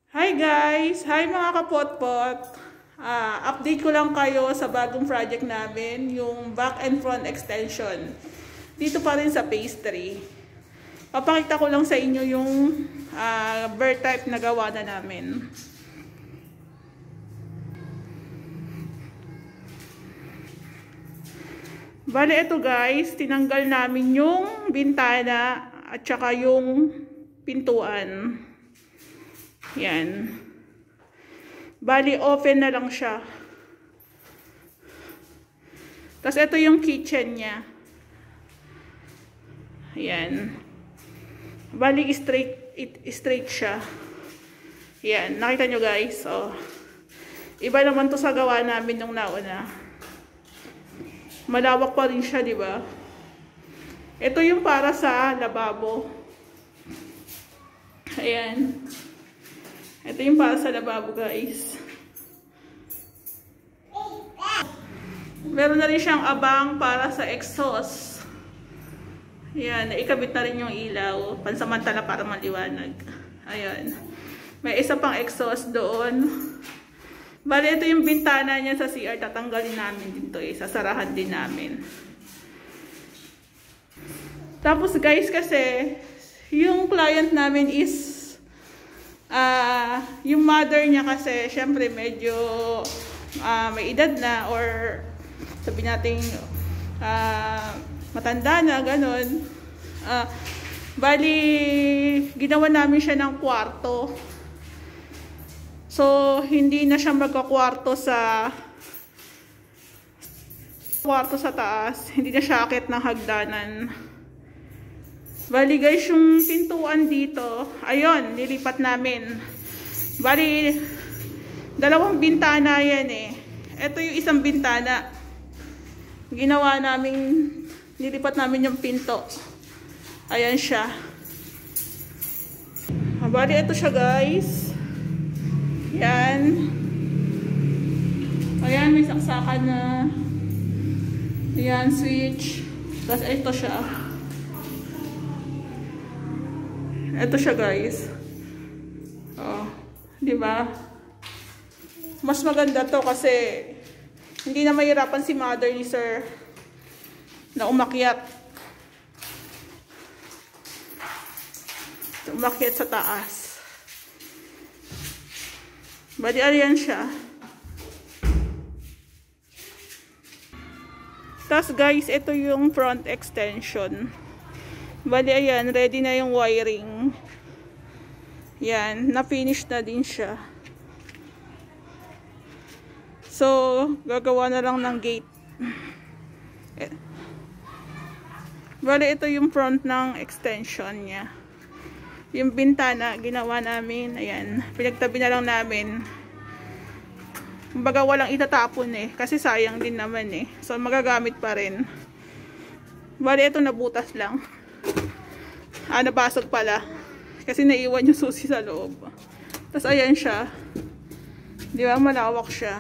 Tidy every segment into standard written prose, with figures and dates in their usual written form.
Hi guys! Hi mga kapotpot! Update ko lang kayo sa bagong project namin, yung back and front extension. Dito pa rin sa pastry. Papakita ko lang sa inyo yung bird type na gawa na namin. Bale ito guys, tinanggal namin yung bintana at saka yung pintuan. Yan. Bali, open na lang siya. Tapos, ito yung kitchen niya. Yan. Bali, straight siya. Yan. Nakita nyo guys. Oh. Iba naman to sa gawa namin nung nauna. Malawak pa rin siya, di ba? Ito yung para sa lababo. Ayan. Ito yung para sa lababo, guys. Meron na rin siyang abang para sa exhaust. Ayan, naikabit na rin yung ilaw. Pansamantala para maliwanag. Ayan. May isa pang exhaust doon. Bali, ito yung bintana niya sa CR. Tatanggalin namin dito eh. Sasarahan din namin. Tapos guys, kasi yung client namin is yung mother niya kasi syempre medyo may edad na or sabi natin matanda na ganun. Bali ginawa namin siya ng kwarto, so hindi na siya magkakwarto sa taas, hindi na siya akit ng hagdanan. Bali guys, yung pintuan dito, ayun, nilipat namin. Bali, dalawang bintana yan eh. Ito yung isang bintana. Ginawa namin, nilipat namin yung pinto. Ayan siya. Bali, ito siya guys. Yan. Ayan, may saksakan na. Ayan, switch. Tapos ito siya. Ito siya guys. Oh, 'di ba? Mas maganda 'to kasi hindi na mahirapan si mother ni sir na umakyat. Umakyat sa taas. Bali ayan siya. Tapos guys, ito yung front extension. Bali, ayan, ready na yung wiring. Yan, na-finish na din siya. So, gagawa na lang ng gate. Bali, ito yung front ng extension niya. Yung bintana, ginawa namin. Ayan, pinagtabi na lang namin. Kumbaga, walang itatapon eh. Kasi sayang din naman eh. So, magagamit pa rin. Bali, ito nabutas lang. Nabasag pala. Kasi naiwan yung susi sa loob. Tapos ayan siya. Di ba? Malawak siya.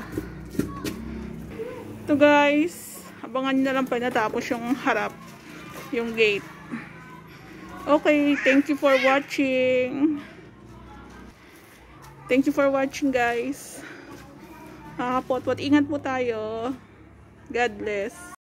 Ito guys. Abangan nyo na lang pa natapos yung harap. Yung gate. Okay. Thank you for watching. Thank you for watching guys. Potpot. Ingat po tayo. God bless.